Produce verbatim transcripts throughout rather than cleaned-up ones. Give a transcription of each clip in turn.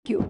you.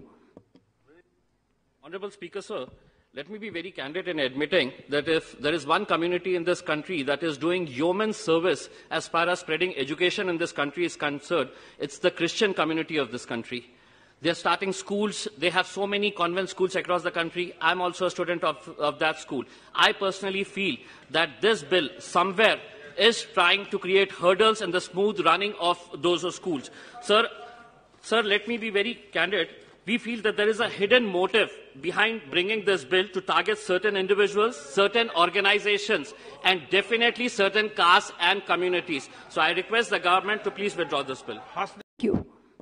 Honorable Speaker, sir, let me be very candid in admitting that if there is one community in this country that is doing yeoman service as far as spreading education in this country is concerned, it's the Christian community of this country. They're starting schools. They have so many convent schools across the country. I'm also a student of, of that school. I personally feel that this bill somewhere is trying to create hurdles in the smooth running of those schools. Sir, sir, let me be very candid. We feel that there is a hidden motive behind bringing this bill to target certain individuals, certain organizations, and definitely certain castes and communities. So I request the government to please withdraw this bill. Thank you.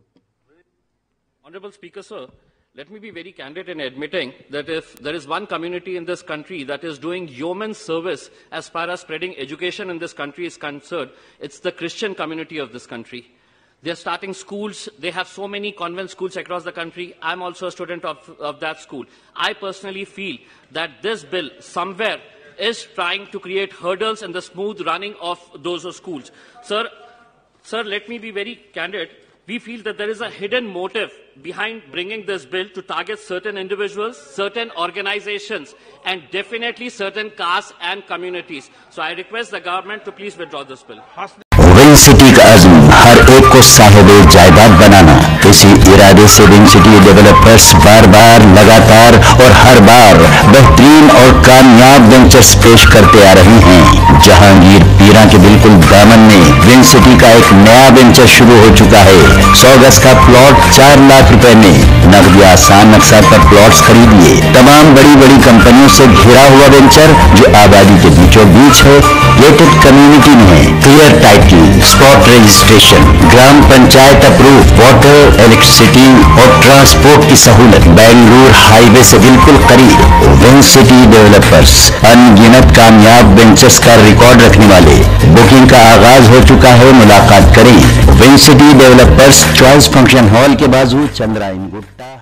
Honorable Speaker, sir, let me be very candid in admitting that if there is one community in this country that is doing yeoman service as far as spreading education in this country is concerned, it's the Christian community of this country. They're starting schools. They have so many convent schools across the country. I'm also a student of, of that school. I personally feel that this bill somewhere is trying to create hurdles in the smooth running of those schools. Sir, sir, let me be very candid. We feel that there is a hidden motive behind bringing this bill to target certain individuals, certain organizations, and definitely certain castes and communities. So I request the government to please withdraw this bill. Wing City का अज़्म हर एक को साहिब जायदाद बनाना। इसी इरादे से Wing City developers बार बार लगातार और हर बार बेहतरीन और कामयाब वेंचर्स पेश करते आ रही हैं। जहांगीर पीरा के बिल्कुल दामन में विंग सिटी का एक नया वेंचर शुरू हो चुका है। सौ गज का प्लॉट चार लाख रुपए में नकदी आसान नक्शा पर प्लॉट्स खरीदिए। तमाम बड़ी बड़ी कंपनियों से घिरा हुआ वेंचर जो आबादी के बीचों बीच है, गेटेड कम्युनिटी में है, clear title, spot registration, gram panchayat approve, water, electricity और ट्रांसपोर्ट की सहूलत, बेंगलुरु हाईवे से बिल्कुल करीब। विंग सिटी डेवलपर्स अनगिनत कामयाब वेंचर्स का रिकॉर्ड रखने वाले। बुकिंग का आगाज हो चुका है, मुलाकात करें। Wing City developers, choice function hall के बाजू, चंद्रायन गुट्टा।